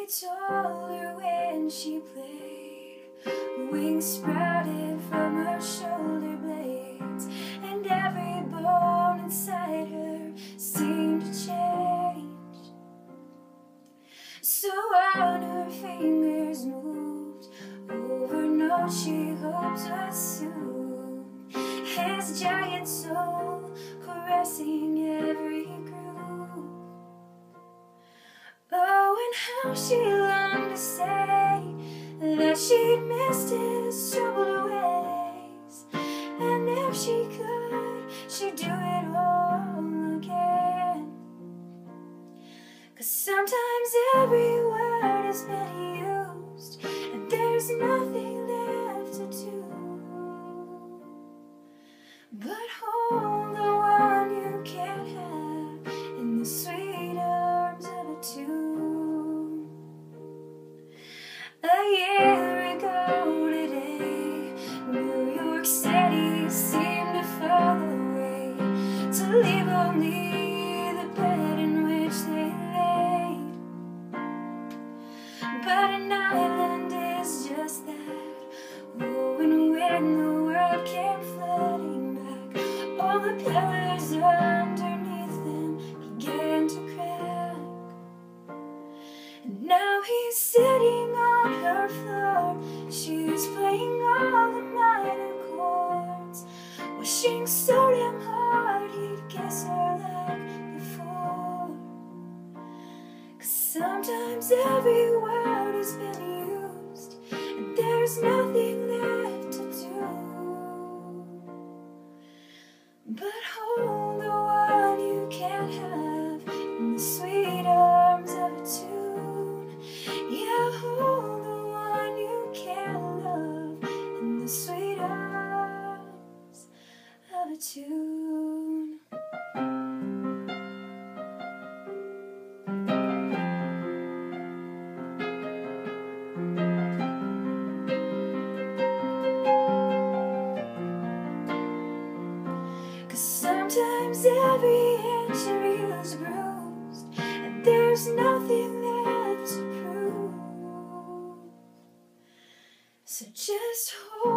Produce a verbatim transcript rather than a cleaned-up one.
told her when she played, wings sprouted from her shoulder blades, and every bone inside her seemed to change. So on her fingers moved over notes she hoped would soothe his giant soul, caressing every groove. Oh, and how she longed to say that she'd missed his troubled ways, and if she could, she'd do it all again. 'Cause sometimes every word has been used, and there's nothing left to do but hold the one you can't have in the sweet arms of a tune. A year ago today, New York City seemed to fall away, to leave only the bed in which they laid. But an island is just that. Oh, and when the world came flooding back, all the pillars underneath them began to crack. And now he's sitting on her floor, she's playing all the minor chords, wishing so damn hard he'd kiss her like before. 'Cause sometimes every word has been used, and there's nothing left to do but hold the one you can't have in the sweet arms of a tune. Yeah, hold the one you can't love in the sweet arms of a tune. 'Cause sometimes every inch of you's bruised, and there's nothing left to prove. So just hold